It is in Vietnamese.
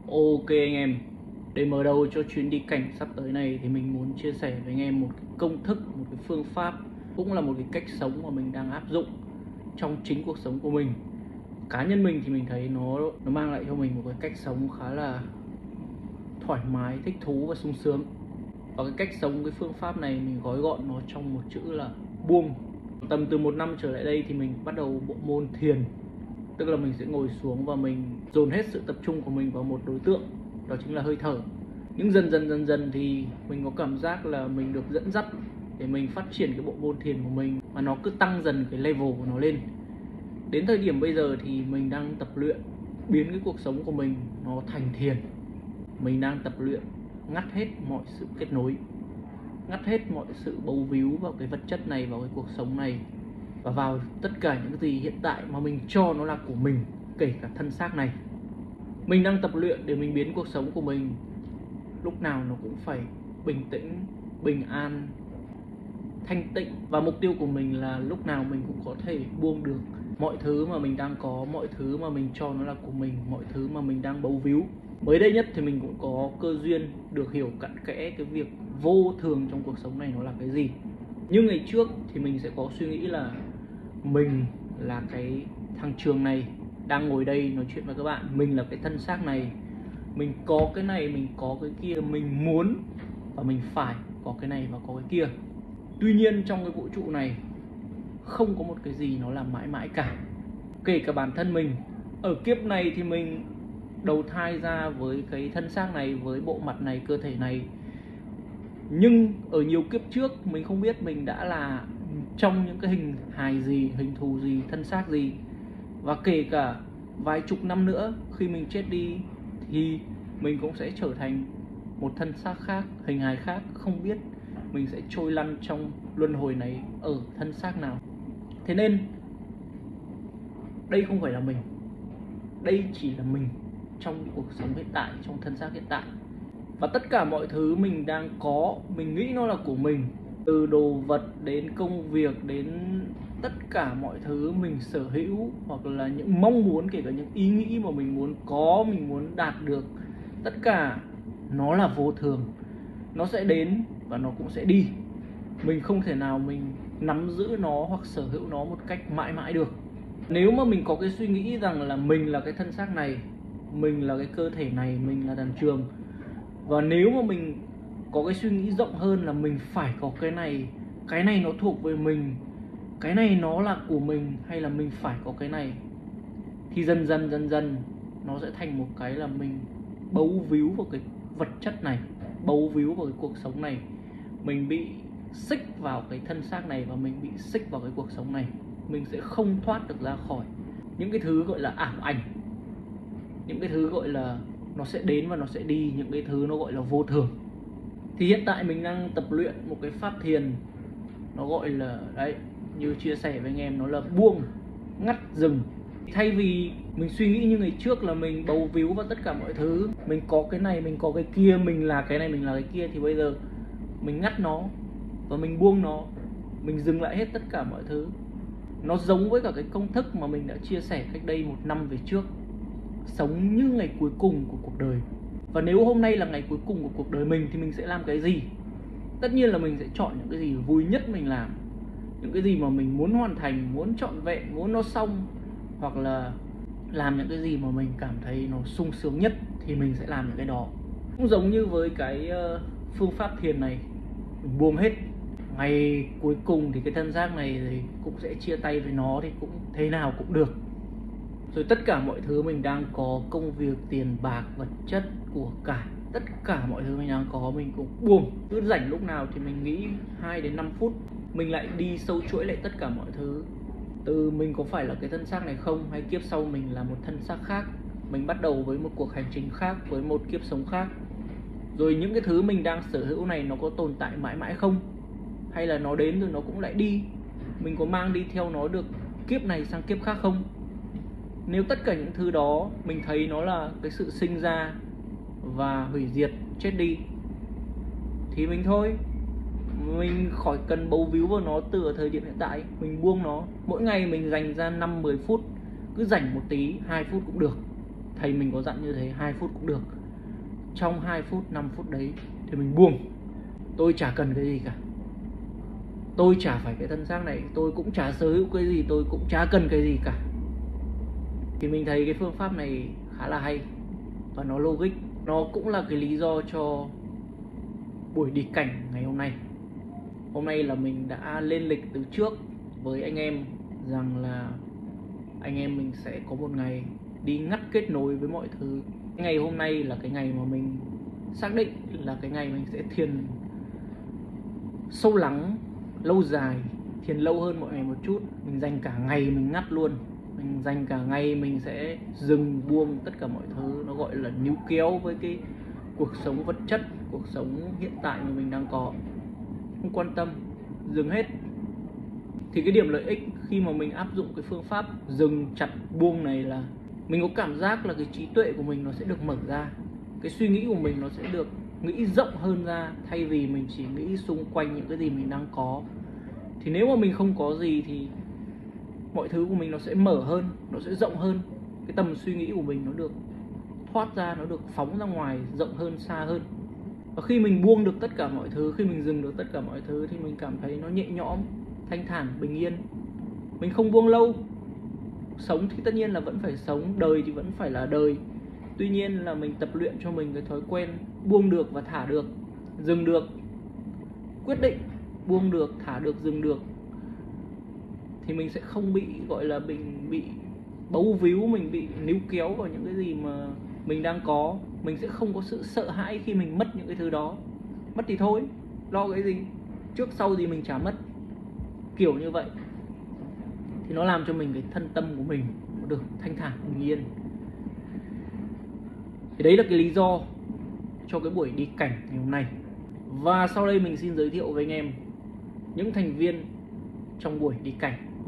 Ok anh em, để mở đầu cho chuyến đi cảnh sắp tới này thì mình muốn chia sẻ với anh em một cái công thức, một cái phương pháp, cũng là một cái cách sống mà mình đang áp dụng trong chính cuộc sống của mình. Cá nhân mình thì mình thấy nó mang lại cho mình một cái cách sống khá là thoải mái, thích thú và sung sướng. Và cái cách sống, cái phương pháp này mình gói gọn nó trong một chữ là buông. Tầm từ 1 năm trở lại đây thì mình bắt đầu bộ môn thiền. Tức là mình sẽ ngồi xuống và mình dồn hết sự tập trung của mình vào một đối tượng, đó chính là hơi thở. Nhưng dần dần thì mình có cảm giác là mình được dẫn dắt để mình phát triển cái bộ môn thiền của mình, và nó cứ tăng dần cái level của nó lên. Đến thời điểm bây giờ thì mình đang tập luyện biến cái cuộc sống của mình nó thành thiền. Mình đang tập luyện ngắt hết mọi sự kết nối, ngắt hết mọi sự bấu víu vào cái vật chất này, vào cái cuộc sống này, và vào tất cả những gì hiện tại mà mình cho nó là của mình, kể cả thân xác này. Mình đang tập luyện để mình biến cuộc sống của mình lúc nào nó cũng phải bình tĩnh, bình an, thanh tịnh. Và mục tiêu của mình là lúc nào mình cũng có thể buông được mọi thứ mà mình đang có, mọi thứ mà mình cho nó là của mình, mọi thứ mà mình đang bấu víu. Mới đây nhất thì mình cũng có cơ duyên được hiểu cặn kẽ cái việc vô thường trong cuộc sống này nó là cái gì. Nhưng ngày trước thì mình sẽ có suy nghĩ là mình là cái thằng Trường này đang ngồi đây nói chuyện với các bạn. Mình là cái thân xác này, mình có cái này, mình có cái kia, mình muốn và mình phải có cái này và có cái kia. Tuy nhiên trong cái vũ trụ này không có một cái gì nó là mãi mãi cả. Kể cả bản thân mình, ở kiếp này thì mình đầu thai ra với cái thân xác này, với bộ mặt này, cơ thể này. Nhưng ở nhiều kiếp trước mình không biết mình đã là trong những cái hình hài gì, hình thù gì, thân xác gì. Và kể cả vài chục năm nữa khi mình chết đi thì mình cũng sẽ trở thành một thân xác khác, hình hài khác. Không biết mình sẽ trôi lăn trong luân hồi này ở thân xác nào. Thế nên đây không phải là mình, đây chỉ là mình trong cuộc sống hiện tại, trong thân xác hiện tại. Và tất cả mọi thứ mình đang có, mình nghĩ nó là của mình. Từ đồ vật đến công việc, đến tất cả mọi thứ mình sở hữu, hoặc là những mong muốn, kể cả những ý nghĩ mà mình muốn có, mình muốn đạt được, tất cả nó là vô thường. Nó sẽ đến và nó cũng sẽ đi. Mình không thể nào mình nắm giữ nó hoặc sở hữu nó một cách mãi mãi được. Nếu mà mình có cái suy nghĩ rằng là mình là cái thân xác này, mình là cái cơ thể này, mình là thằng Trường, và nếu mà mình có cái suy nghĩ rộng hơn là mình phải có cái này nó thuộc về mình, cái này nó là của mình, hay là mình phải có cái này, thì dần dần nó sẽ thành một cái là mình bấu víu vào cái vật chất này, bấu víu vào cái cuộc sống này. Mình bị xích vào cái thân xác này và mình bị xích vào cái cuộc sống này. Mình sẽ không thoát được ra khỏi những cái thứ gọi là ảo ảnh, những cái thứ gọi là nó sẽ đến và nó sẽ đi, những cái thứ nó gọi là vô thường. Thì hiện tại mình đang tập luyện một cái pháp thiền, nó gọi là đấy, như chia sẻ với anh em, nó là buông, ngắt dừng. Thay vì mình suy nghĩ như ngày trước là mình bấu víu vào tất cả mọi thứ, mình có cái này, mình có cái kia, mình là cái này, mình là cái kia, thì bây giờ mình ngắt nó và mình buông nó, mình dừng lại hết tất cả mọi thứ. Nó giống với cả cái công thức mà mình đã chia sẻ cách đây 1 năm về trước. Sống như ngày cuối cùng của cuộc đời. Và nếu hôm nay là ngày cuối cùng của cuộc đời mình thì mình sẽ làm cái gì? Tất nhiên là mình sẽ chọn những cái gì vui nhất mình làm, những cái gì mà mình muốn hoàn thành, muốn trọn vẹn, muốn nó xong, hoặc là làm những cái gì mà mình cảm thấy nó sung sướng nhất thì mình sẽ làm những cái đó. Cũng giống như với cái phương pháp thiền này, mình buông hết. Ngày cuối cùng thì cái thân xác này thì cũng sẽ chia tay với nó, thì cũng thế nào cũng được. Rồi tất cả mọi thứ mình đang có, công việc, tiền bạc, vật chất, của cải, tất cả mọi thứ mình đang có mình cũng buông. Cứ rảnh lúc nào thì mình nghĩ 2 đến 5 phút, mình lại đi sâu chuỗi lại tất cả mọi thứ. Từ mình có phải là cái thân xác này không, hay kiếp sau mình là một thân xác khác, mình bắt đầu với một cuộc hành trình khác, với một kiếp sống khác. Rồi những cái thứ mình đang sở hữu này nó có tồn tại mãi mãi không, hay là nó đến rồi nó cũng lại đi, mình có mang đi theo nó được kiếp này sang kiếp khác không. Nếu tất cả những thứ đó mình thấy nó là cái sự sinh ra và hủy diệt, chết đi, thì mình thôi, mình khỏi cần bấu víu vào nó từ ở thời điểm hiện tại. Mình buông nó. Mỗi ngày mình dành ra 5-10 phút, cứ rảnh một tí, 2 phút cũng được. Thầy mình có dặn như thế, 2 phút cũng được. trong 2 phút 5 phút đấy thì mình buông. Tôi chả cần cái gì cả, tôi chả phải cái thân xác này, tôi cũng chả sở hữu cái gì, tôi cũng chả cần cái gì cả. Thì mình thấy cái phương pháp này khá là hay và nó logic. Nó cũng là cái lý do cho buổi đi cảnh ngày hôm nay. Hôm nay là mình đã lên lịch từ trước với anh em rằng là anh em mình sẽ có một ngày đi ngắt kết nối với mọi thứ. Ngày hôm nay là cái ngày mà mình xác định là cái ngày mình sẽ thiền sâu lắng, lâu dài, thiền lâu hơn mọi ngày một chút. Mình dành cả ngày mình ngắt luôn, mình dành cả ngày mình sẽ dừng buông tất cả mọi thứ. Nó gọi là níu kéo với cái cuộc sống vật chất, cuộc sống hiện tại mà mình đang có, không quan tâm, dừng hết. Thì cái điểm lợi ích khi mà mình áp dụng cái phương pháp dừng chặt buông này là mình có cảm giác là cái trí tuệ của mình nó sẽ được mở ra, cái suy nghĩ của mình nó sẽ được nghĩ rộng hơn ra, thay vì mình chỉ nghĩ xung quanh những cái gì mình đang có. Thì nếu mà mình không có gì thì mọi thứ của mình nó sẽ mở hơn, nó sẽ rộng hơn, cái tầm suy nghĩ của mình nó được thoát ra, nó được phóng ra ngoài, rộng hơn, xa hơn. Và khi mình buông được tất cả mọi thứ, khi mình dừng được tất cả mọi thứ thì mình cảm thấy nó nhẹ nhõm, thanh thản, bình yên. Mình không buông lâu. Sống thì tất nhiên là vẫn phải sống, đời thì vẫn phải là đời. Tuy nhiên là mình tập luyện cho mình cái thói quen buông được và thả được, dừng được, quyết định buông được, thả được, dừng được, thì mình sẽ không bị gọi là mình bị bấu víu, mình bị níu kéo vào những cái gì mà mình đang có. Mình sẽ không có sự sợ hãi khi mình mất những cái thứ đó. Mất thì thôi, lo cái gì, trước sau gì mình chả mất, kiểu như vậy. Thì nó làm cho mình cái thân tâm của mình nó được thanh thản, bình yên. Thì đấy là cái lý do cho cái buổi đi cảnh ngày hôm nay. Và sau đây mình xin giới thiệu với anh em những thành viên trong buổi đi cảnh.